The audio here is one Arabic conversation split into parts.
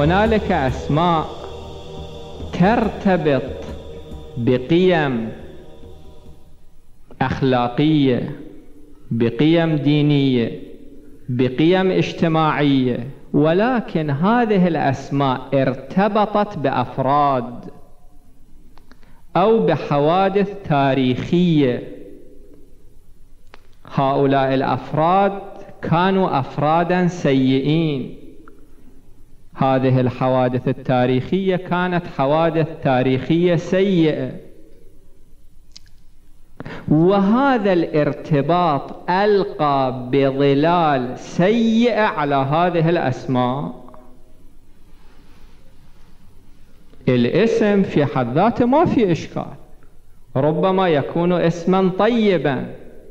هنالك أسماء ترتبط بقيم أخلاقية، بقيم دينية، بقيم اجتماعية، ولكن هذه الأسماء ارتبطت بأفراد أو بحوادث تاريخية. هؤلاء الأفراد كانوا أفرادا سيئين، هذه الحوادث التاريخية كانت حوادث تاريخية سيئة، وهذا الارتباط ألقى بظلال سيئة على هذه الأسماء. الاسم في حد ذاته ما في إشكال، ربما يكون اسما طيبا،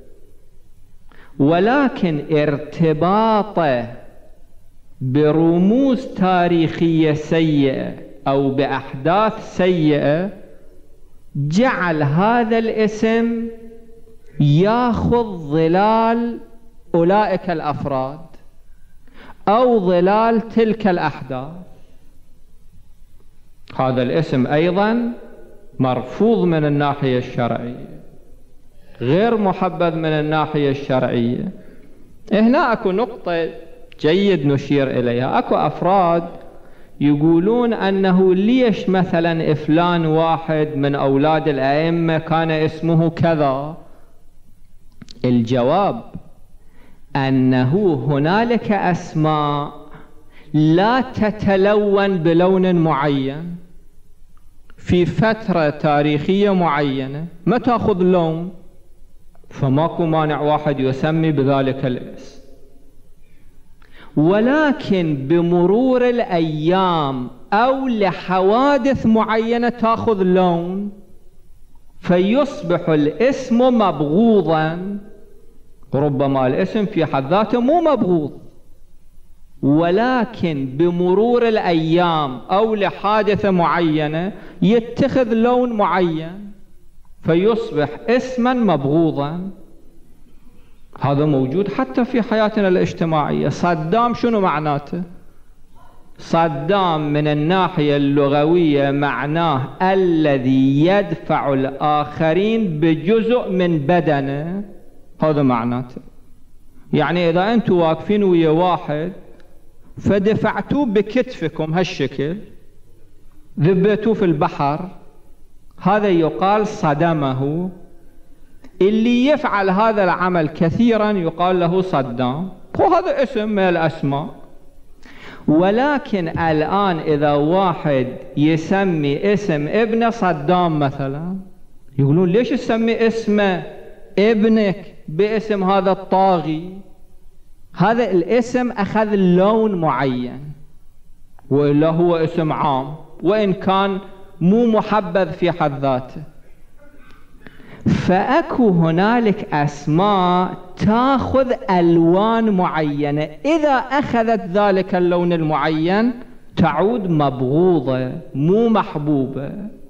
ولكن ارتباطه برموز تاريخية سيئة أو بأحداث سيئة جعل هذا الاسم ياخذ ظلال أولئك الأفراد أو ظلال تلك الأحداث. هذا الاسم أيضا مرفوض من الناحية الشرعية، غير محبذ من الناحية الشرعية. هنا أكو نقطة جيد نشير إليها. أكو أفراد يقولون أنه ليش مثلا فلان واحد من أولاد الأئمة كان اسمه كذا. الجواب أنه هنالك أسماء لا تتلون بلون معين في فترة تاريخية معينة، ما تأخذ لون، فماكو مانع واحد يسمي بذلك الاسم. ولكن بمرور الأيام أو لحوادث معينة تأخذ لون، فيصبح الاسم مبغوضا. ربما الاسم في حد ذاته مو مبغوض، ولكن بمرور الأيام أو لحادثة معينة يتخذ لون معين فيصبح اسما مبغوضا. هذا موجود حتى في حياتنا الاجتماعية. صدام شنو معناته؟ صدام من الناحية اللغوية معناه الذي يدفع الآخرين بجزء من بدنه، هذا معناته. يعني إذا أنتم واقفين ويا واحد فدفعتوه بكتفكم هالشكل، ذبيتوه في البحر، هذا يقال صدمه. اللي يفعل هذا العمل كثيرا يقال له صدام، وهذا اسم من الأسماء. ولكن الآن إذا واحد يسمي اسم ابنه صدام مثلا، يقولون ليش تسمي اسمه ابنك باسم هذا الطاغي؟ هذا الاسم أخذ لون معين، وإلا هو اسم عام وإن كان مو محبذ في حد ذاته. فأكو هنالك أسماء تأخذ ألوان معينة، إذا أخذت ذلك اللون المعين تعود مبغوضة مو محبوبة.